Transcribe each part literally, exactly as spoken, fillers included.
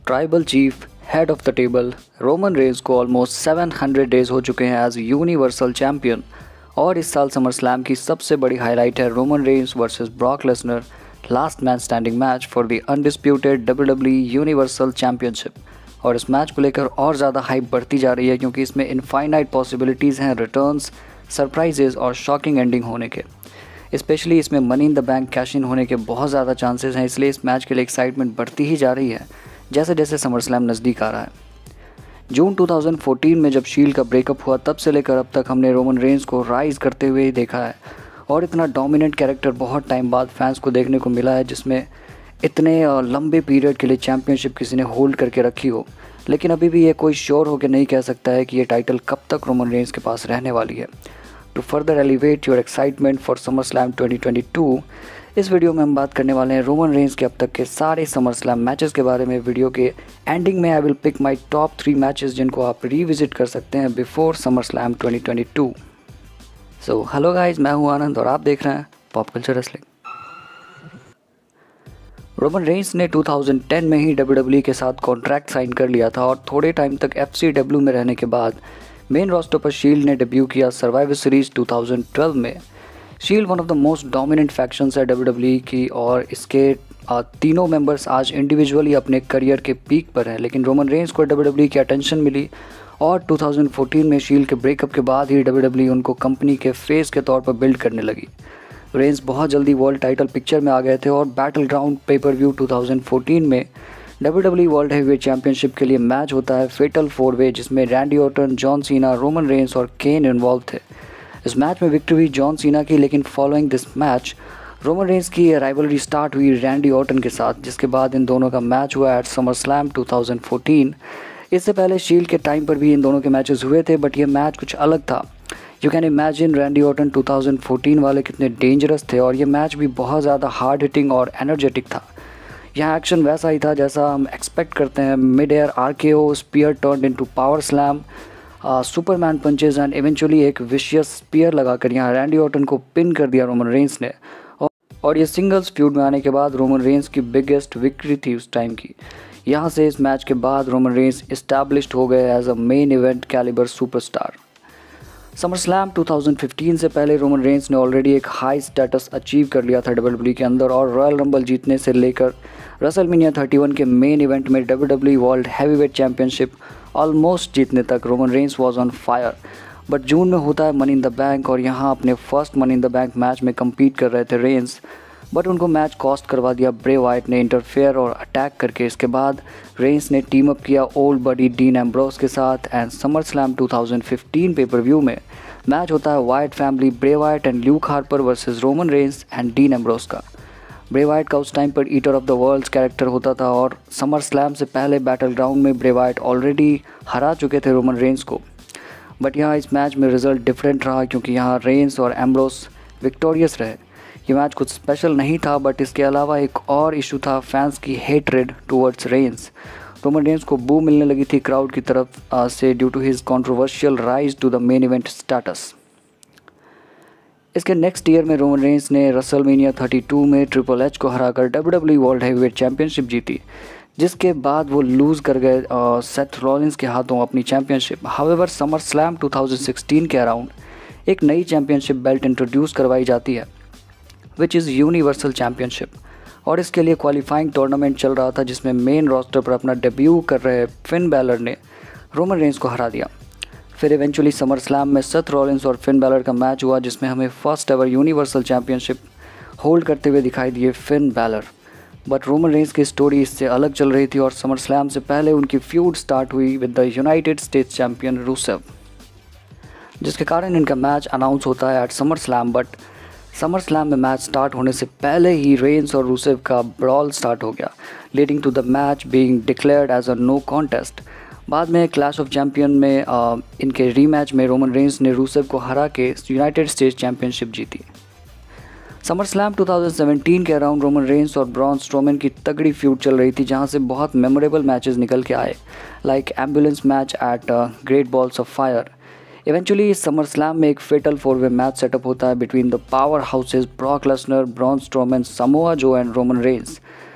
Tribal chief head of the table Roman Reigns को almost सात सौ डेज हो चुके हैं एज यूनिवर्सल चैंपियन और इस साल समर स्लैम की सबसे बड़ी हाईलाइट है Roman Reigns versus Brock Lesnar last man standing match for the undisputed W W E universal championship. और इस मैच को लेकर और ज़्यादा हाइप बढ़ती जा रही है क्योंकि इसमें इनफाइनाइट पॉसिबिलिटीज़ हैं रिटर्न्स, सरप्राइजेज और शॉकिंग एंडिंग होने के। स्पेशली इसमें money in the bank cash in होने के बहुत ज़्यादा चांसेस हैं, इसलिए इस मैच के लिए एक्साइटमेंट बढ़ती ही जा रही है जैसे जैसे समर स्लैम नज़दीक आ रहा है। जून दो हज़ार चौदह में जब शील्ड का ब्रेकअप हुआ तब से लेकर अब तक हमने रोमन रेंस को राइज करते हुए ही देखा है और इतना डोमिनेंट कैरेक्टर बहुत टाइम बाद फैंस को देखने को मिला है जिसमें इतने लंबे पीरियड के लिए चैंपियनशिप किसी ने होल्ड करके रखी हो। लेकिन अभी भी ये कोई श्योर होकर नहीं कह सकता है कि ये टाइटल कब तक रोमन रेंस के पास रहने वाली है। To further elevate your excitement for Summer Slam twenty twenty two, इस वीडियो में हम बात करने वाले हैं रोमन रेंस के अब तक के सारे समर स्लैम मैचेस के बारे में। वीडियो के एंडिंग में I will pick my top three matches जिनको आप रिविजिट कर सकते हैं before Summer Slam twenty twenty two. So hello guys, मैं हूं आनंद और आप देख रहे हैं pop culture wrestling. Roman Reigns ने दो हज़ार दस में ही डब्ल्यू डब्ल्यू ई के साथ कॉन्ट्रैक्ट साइन कर लिया था और थोड़े टाइम तक एफ सी डब्ल्यू में रहने के बाद मेन रोस्टर पर शील्ड ने डेब्यू किया सर्वाइवर सीरीज दो हज़ार बारह में। Shield one of the most dominant factions है डब्ल्यू डब्ल्यू ई की और इसके आ, तीनों मेंबर्स आज इंडिविजुअली अपने करियर के पीक पर हैं। लेकिन रोमन रेंस को डब्ल्यू डब्ल्यू ई की अटेंशन मिली और दो हज़ार चौदह में शील्ड के ब्रेकअप के बाद ही डब्ल्यू डब्ल्यू ई उनको कंपनी के फेस के तौर पर बिल्ड करने लगी। रेंस बहुत जल्दी वर्ल्ड टाइटल पिक्चर में आ गए थे और बैटल ग्राउंड पेपर व्यू दो हज़ार चौदह में W W E world heavyweight championship के लिए मैच होता है फेटल फोर वे, जिसमें Randy Orton, John Cena, Roman Reigns और केन इन्वॉल्व थे। इस मैच में विक्ट्री हुई जॉन सीना की, लेकिन following this match Roman Reigns की राइवलरी स्टार्ट हुई रैंडी ऑर्टन के साथ, जिसके बाद इन दोनों का मैच हुआ एट समर स्लैम दो हज़ार चौदह। इससे पहले शील्ड के टाइम पर भी इन दोनों के मैचेस हुए थे बट ये मैच कुछ अलग था। You can imagine Randy Orton दो हज़ार चौदह वाले कितने डेंजरस थे और ये मैच भी बहुत ज़्यादा हार्ड हिटिंग और एनर्जेटिक था। यहाँ एक्शन वैसा ही था जैसा हम एक्सपेक्ट करते हैं। Mid air RKO, spear turned into power slam, Superman punches and eventually एक विशियस स्पीयर लगाकर यहाँ रैंडी ऑर्टन को पिन कर दिया रोमन रेंस ने। और, और ये सिंगल्स फ्यूड में आने के बाद रोमन रेंस की बिगेस्ट विक्ट्री थी उस टाइम की। यहाँ से इस मैच के बाद रोमन रेंस इस्टेब्लिश्ड हो गए as a main event calibre superstar. Summer Slam दो हज़ार पंद्रह से पहले रोमन रेंस ने ऑलरेडी एक हाई स्टेटस अचीव कर लिया था डब्ल्यू डब्ल्यू ई के अंदर और रॉयल रंबल जीतने से लेकर रेसलमेनिया इकतीस के मेन इवेंट में W W E world heavyweight championship almost जीतने तक Roman Reigns was on fire. But June में होता है मनी इन द बैंक और यहाँ अपने first money in the bank match में कम्पीट कर रहे थे रेंस, बट उनको मैच कॉस्ट करवा दिया ब्रे वाइट ने इंटरफेयर और अटैक करके। इसके बाद रेंस ने टीम अप किया ओल्ड बडी डीन एम्ब्रोस के साथ एंड समर स्लैम दो हज़ार पंद्रह पेपर व्यू में मैच होता है Wyatt family Bray Wyatt and Luke Harper versus Roman Reigns and Dean Ambrose का। ब्रे वाइट का उस टाइम पर eater of the world's character होता था और समर स्लैम से पहले बैटल ग्राउंड में ब्रे वाइट ऑलरेडी हरा चुके थे रोमन रेंस को। बट यहाँ इस मैच में रिजल्ट डिफरेंट रहा क्योंकि यहाँ रेंस और एम्ब्रोस विक्टोरियस रहे। ये मैच कुछ स्पेशल नहीं था बट इसके अलावा एक और इशू था फैंस की hatred towards Reigns. Roman Reigns को बू मिलने लगी थी क्राउड की तरफ uh, से due to his controversial rise to the main event status. इसके नेक्स्ट ईयर में रोमन रेंस ने रेसलमेनिया बत्तीस में ट्रिपल एच को हराकर W W E world heavyweight championship जीती, जिसके बाद वो लूज़ कर गए सेथ रॉलिंस के हाथों अपनी चैंपियनशिप। हावेवर समर स्लैम दो हज़ार सोलह के अराउंड एक नई चैंपियनशिप बेल्ट इंट्रोड्यूस करवाई जाती है विच इज़ यूनिवर्सल चैंपियनशिप और इसके लिए क्वालिफाइंग टूर्नामेंट चल रहा था जिसमें मेन रोस्टर पर अपना डेब्यू कर रहे फिन बैलर ने रोमन रेंस को हरा दिया। फिर इवेंचुअली समर स्लैम में सेथ रॉलिंस और फिन बैलर का मैच हुआ जिसमें हमें first ever universal championship hold करते हुए दिखाई दिए Finn Balor. But Roman Reigns की स्टोरी इससे अलग चल रही थी और समर स्लैम से पहले उनकी फ्यूड स्टार्ट हुई with the United States champion Rusev, जिसके कारण इनका मैच अनाउंस होता है at Summer Slam. But Summer Slam में मैच स्टार्ट होने से पहले ही रेंस और रूसेव का ब्रॉल स्टार्ट हो गया, leading to the match being declared as a no contest. बाद में क्लैश ऑफ चैंपियन में आ, इनके रीमैच में रोमन रेंस ने रूसेव को हरा के यूनाइटेड स्टेट्स चैंपियनशिप जीती। समर स्लैम दो हज़ार सत्रह के अराउंड रोमन रेंस और ब्रॉन स्ट्रोमैन की तगड़ी फ्यूड चल रही थी जहां से बहुत मेमोरेबल मैचेस निकल के आए, like ambulance match at Great Balls of Fire. Eventually Summer Slam में एक fatal four way match setup होता है between the powerhouses Brock Lesnar, Braun Strowman, Samoa Joe and Roman Reigns.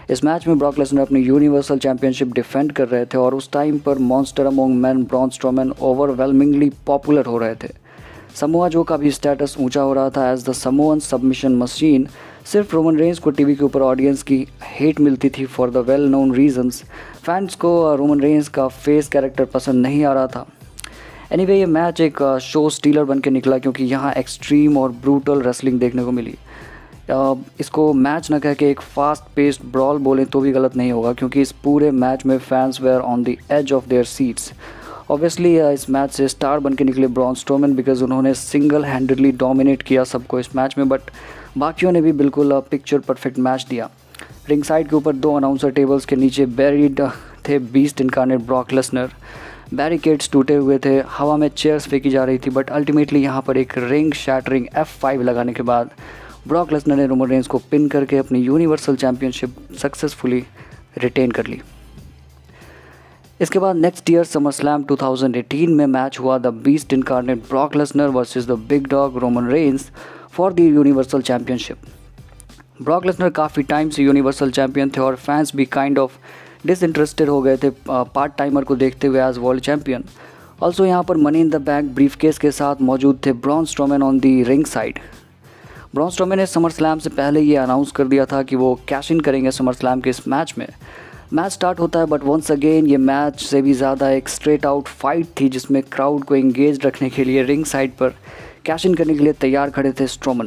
इस match में Brock Lesnar अपनी universal championship defend कर रहे थे और उस टाइम पर monster among men Braun Strowman overwhelmingly popular हो रहे थे। समोआ जो का भी स्टेटस ऊंचा हो रहा था as the Samoan submission machine. सिर्फ रोमन रेंस को टीवी के ऊपर ऑडियंस की हेट मिलती थी for the well known reasons. Fans को रोमन रेंस का फेस कैरेक्टर पसंद नहीं आ रहा था। एनीवे anyway, ये मैच एक शो स्टीलर बन के निकला क्योंकि यहाँ एक्सट्रीम और ब्रूटल रेसलिंग देखने को मिली। इसको मैच न कह के एक फास्ट पेस्ड ब्रॉल बोलें तो भी गलत नहीं होगा क्योंकि इस पूरे मैच में fans were on the edge of their seats. Obviously इस मैच से स्टार बन के निकले ब्रॉन स्ट्रोमैन बिकॉज उन्होंने सिंगल हैंडेडली डोमिनेट किया सबको इस मैच में, बट बाकियों ने भी बिल्कुल पिक्चर परफेक्ट मैच दिया। रिंग साइड के ऊपर दो अनाउंसर टेबल्स के नीचे बैरिड थे Beast Incarnate Brock Lesnar. Barricades टूटे हुए थे, हवा में चेयर्स फेंकी जा रही थी, बट अल्टीमेटली यहाँ पर एक रिंग शैटरिंग एफ फाइव लगाने के बाद ब्रॉक लेसनर ने रोमन रेंस को पिन करके अपनी यूनिवर्सल चैंपियनशिप सक्सेसफुली रिटेन कर ली। इसके बाद next year Summer Slam two thousand eighteen में मैच हुआ the Beast Incarnate Brock Lesnar versus the Big Dog Roman Reigns for the universal championship. Brock Lesnar काफ़ी टाइम से यूनिवर्सल चैंपियन थे और फैंस भी काइंड ऑफ डिसइंटरेस्टेड हो गए थे पार्ट टाइमर को देखते हुए एज वर्ल्ड चैंपियन। ऑल्सो यहाँ पर money in the bank briefcase के साथ मौजूद थे Braun Strowman on the ring side. Braun Strowman ने समर स्लैम से पहले ये अनाउंस कर दिया था कि वो कैश इन करेंगे समर स्लैम के इस मैच में। मैच स्टार्ट होता है बट वंस अगेन ये मैच से भी ज़्यादा एक स्ट्रेट आउट फाइट थी जिसमें क्राउड को एंगेज रखने के लिए रिंग साइड पर कैश इन करने के लिए तैयार खड़े थे स्ट्रोमैन।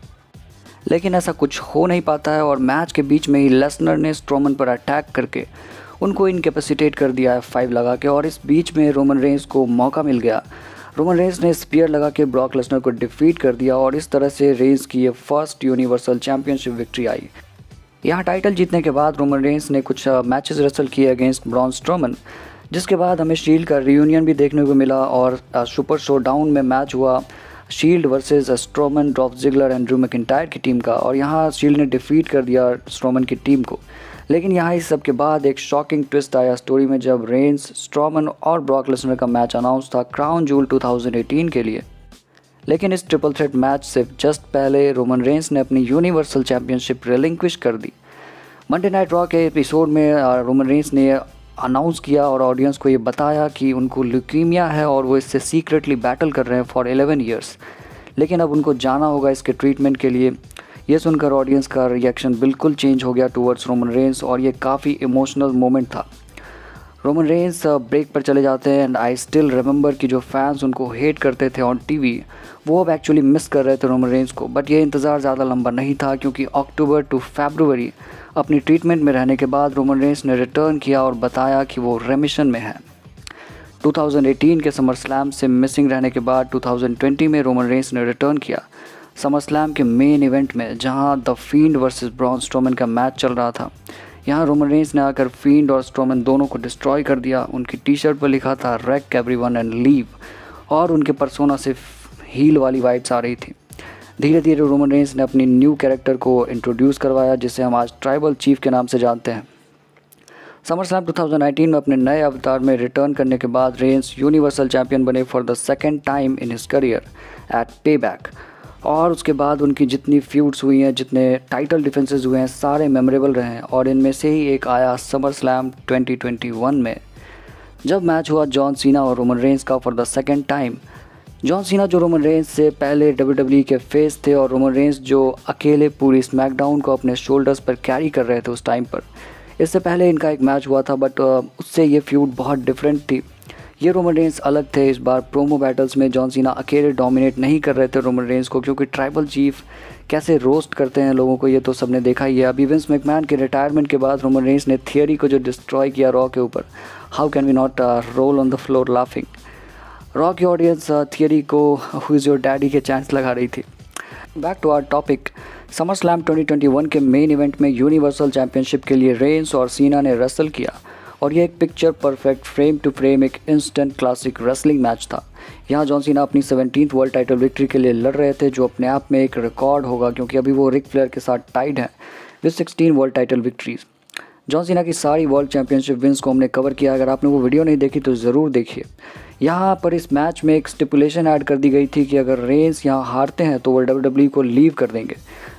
लेकिन ऐसा कुछ हो नहीं पाता है और मैच के बीच में ही लेसनर ने स्ट्रोमैन पर अटैक करके उनको इनकेपेसिटेट कर दिया एफ फाइव लगा के, और इस बीच में रोमन रेंस को मौका मिल गया। रोमन रेंस ने स्पीयर लगा के ब्रॉक लेसनर को डिफीट कर दिया और इस तरह से रेंस की ये फर्स्ट यूनिवर्सल चैंपियनशिप विक्ट्री आई। यहाँ टाइटल जीतने के बाद रोमन रेंस ने कुछ मैचेस रेसल किए अगेंस्ट ब्रॉन स्ट्रोमैन, जिसके बाद हमें शील्ड का रियूनियन भी देखने को मिला और सुपर शो डाउन में मैच हुआ Shield versus Strowman, Dolph Ziggler and Drew McIntyre की टीम का, और यहाँ शील्ड ने डिफीट कर दिया स्ट्रोमैन की टीम को। लेकिन यहाँ इस सब के बाद एक शॉकिंग ट्विस्ट आया स्टोरी में जब रेंस, स्ट्रोमैन और ब्रॉक लेसनर का मैच अनाउंस था Crown Jewel two thousand eighteen के लिए। लेकिन इस ट्रिपल थ्रेट मैच से जस्ट पहले रोमन रेंस ने अपनी यूनिवर्सल चैंपियनशिप रिलिंक्विश कर दी। मंडे नाइट रॉ के एपिसोड में रोमन रेंस ने अनाउंस किया और ऑडियंस को ये बताया कि उनको ल्यूकीमिया है और वो इससे सीक्रेटली बैटल कर रहे हैं फॉर इलेवन ईयर्स, लेकिन अब उनको जाना होगा इसके ट्रीटमेंट के लिए। ये सुनकर ऑडियंस का रिएक्शन बिल्कुल चेंज हो गया टूवर्ड्स रोमन रेंस और ये काफ़ी इमोशनल मोमेंट था। रोमन रेंस ब्रेक पर चले जाते हैं एंड आई स्टिल रिमेंबर कि जो फैंस उनको हेट करते थे ऑन टीवी वो अब एक्चुअली मिस कर रहे थे रोमन रेंस को। बट ये इंतज़ार ज़्यादा लंबा नहीं था क्योंकि अक्टूबर टू फरवरी अपनी ट्रीटमेंट में रहने के बाद रोमन रेंस ने रिटर्न किया और बताया कि वो रेमिशन में है। टू थाउजेंड एटीन के समर स्लैम से मिसिंग रहने के बाद टू थाउजेंड ट्वेंटी में रोमन रेंस ने रिटर्न किया समर स्लैम के मेन इवेंट में, जहां the Fiend versus Braun Strowman का मैच चल रहा था। यहां रोमन रेंस ने आकर फील्ड और स्ट्रोमैन दोनों को डिस्ट्रॉय कर दिया। उनकी टी शर्ट पर लिखा था रेक एवरीवन एंड लीव और उनके पर्सोना से हील वाली वाइब्स आ रही थी। धीरे धीरे रोमन रेंस ने अपनी न्यू कैरेक्टर को इंट्रोड्यूस करवाया जिसे हम आज ट्राइबल चीफ के नाम से जानते हैं। Summer Slam two thousand nineteen में अपने नए अवतार में रिटर्न करने के बाद रेंस यूनिवर्सल चैंपियन बने for the second time in his career at Payback, और उसके बाद उनकी जितनी फ्यूड्स हुई हैं, जितने टाइटल डिफेंसेस हुए हैं, सारे मेमोरेबल रहे हैं। और इनमें से ही एक आया Summer Slam twenty twenty one में जब मैच हुआ जॉन सीना और रोमन रेंस का for the second time. John Cena जो रोमन रेंस से पहले डब्ल्यू डब्ल्यू ई के फेस थे और रोमन रेंस जो अकेले पूरी स्मैकडाउन को अपने शोल्डर्स पर कैरी कर रहे थे उस टाइम पर। इससे पहले इनका एक मैच हुआ था बट उससे ये फ्यूड बहुत डिफरेंट थी। ये रोमन रेंस अलग थे। इस बार प्रोमो बैटल्स में जॉन सीना अकेले डोमिनेट नहीं कर रहे थे रोमन रेंस को, क्योंकि ट्राइबल चीफ कैसे रोस्ट करते हैं लोगों को ये तो सबने देखा ही है। अभी विंस मैकमैन के रिटायरमेंट के बाद रोमन रेंस ने थियरी को जो डिस्ट्रॉय किया रॉ के ऊपर, how can we not roll on the floor laughing. Raw की ऑडियंस थियरी को हु इज़ योर डैडी के चांस लगा रही थी। Back to our topic, Summer Slam twenty twenty one के मेन इवेंट में यूनिवर्सल चैंपियनशिप के लिए रेंस और सीना ने रेसल किया और ये एक picture perfect frame to frame एक इंस्टेंट क्लासिक रेसलिंग मैच था। यहाँ जॉन सीना अपनी सेवनटीन्थ वर्ल्ड टाइटल विक्ट्री के लिए लड़ रहे थे, जो अपने आप में एक रिकॉर्ड होगा क्योंकि अभी वो रिक फ्लेयर के साथ टाइड हैं with sixteen world title victories. John Cena की सारी वर्ल्ड चैंपियनशिप विन्स को हमने कवर किया। अगर आपने वो वीडियो नहीं देखी तो ज़रूर देखिए। यहाँ पर इस मैच में एक स्टिपुलेशन ऐड कर दी गई थी कि अगर रेंस यहाँ हारते हैं तो वो डब्ल्यू डब्ल्यू ई को लीव कर देंगे,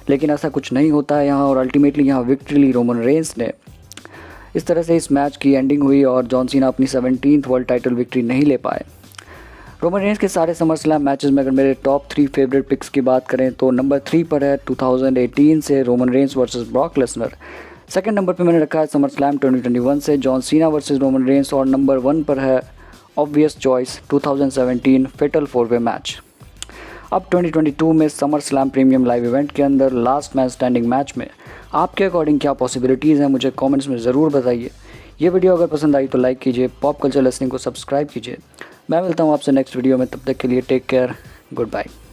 लेकिन ऐसा कुछ नहीं होता है यहाँ और अल्टीमेटली यहाँ विक्ट्री ली रोमन रेंस ने। इस तरह से इस मैच की एंडिंग हुई और जॉन सीना अपनी सेवनटीन्थ वर्ल्ड टाइटल विक्ट्री नहीं ले पाए। रोमन रेंस के सारे समर स्लैम मैचेस में अगर मेरे टॉप थ्री फेवरेट पिक्स की बात करें तो नंबर थ्री पर है टू थाउजेंड एटीन से Roman Reigns versus Brock Lesnar. Second number पर मैंने रखा है Summer Slam twenty twenty one से John Cena versus Roman Reigns और नंबर वन पर है obvious choice two thousand seventeen fatal four way match. अब ट्वेंटी ट्वेंटी टू में Summer Slam premium live event के अंदर लास्ट मैच स्टैंडिंग मैच में आपके अकॉर्डिंग क्या पॉसिबिलिटीज़ हैं मुझे कमेंट्स में ज़रूर बताइए। ये वीडियो अगर पसंद आई तो लाइक कीजिए, पॉप कल्चर लिसनिंग को सब्सक्राइब कीजिए। मैं मिलता हूँ आपसे नेक्स्ट वीडियो में, तब तक के लिए टेक केयर, गुड बाय।